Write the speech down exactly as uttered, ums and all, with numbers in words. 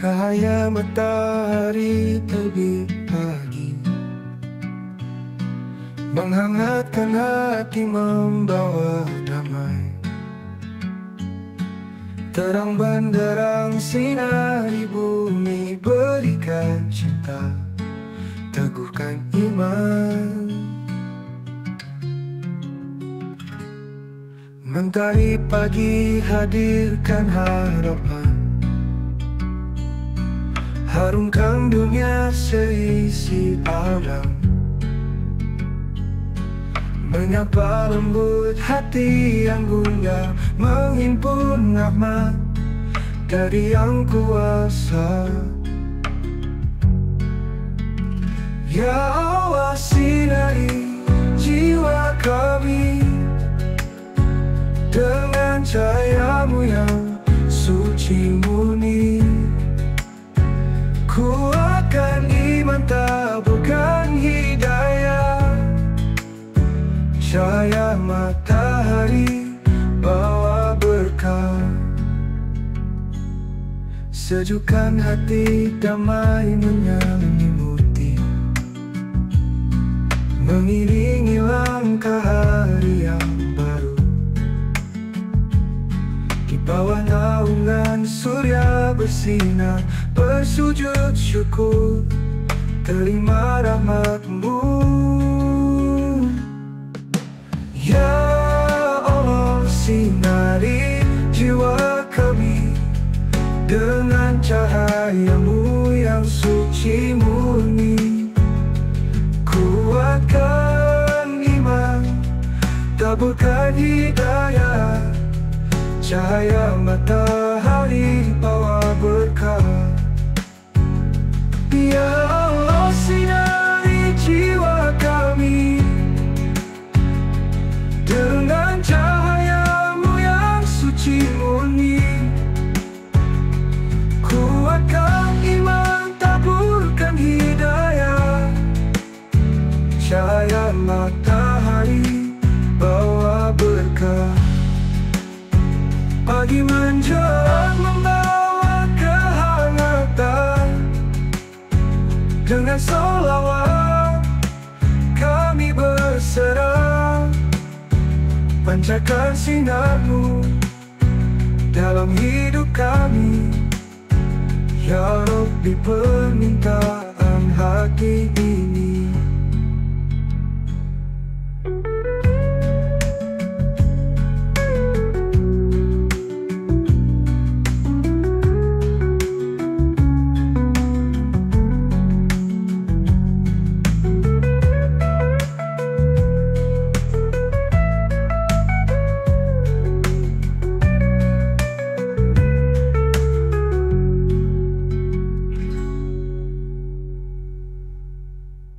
Cahaya matahari terbit pagi menghangatkan hati, membawa damai. Terang benderang sinari bumi, berikan cinta, teguhkan iman. Mentari pagi hadirkan harapan, harumkan dunia seisi alam. Menyapa lembut hati yang gundah, menghimpun rahmat dari Yang Kuasa. Ya Allah, sinari jiwa kami dengan cahayamu yang suci murni. Kuatkan iman, taburkan hidayah. Cahaya matahari bawa berkah, sejukkan hati, damai menyelimuti, mengiringi langkah hari yang baru. Di bawah naungan surya bersinar, bersujud syukur, terima rahmat-Mu. Ya Allah, sinari jiwa kami dengan cahayamu yang suci murni. Kuatkan iman, taburkan hidayah. Cahaya matahari bawa berkah. Ya Allah, sinari jiwa kami dengan cahayamu yang suci murni. Kuatkan iman, taburkan hidayah. Cahaya matahari bawa berkah. Pagi menjelang membawa kehangatan, dengan sholawat kami berserah. Pancarkan sinar-Mu dalam hidup kami, ya Rabbi, permintaan hati ini.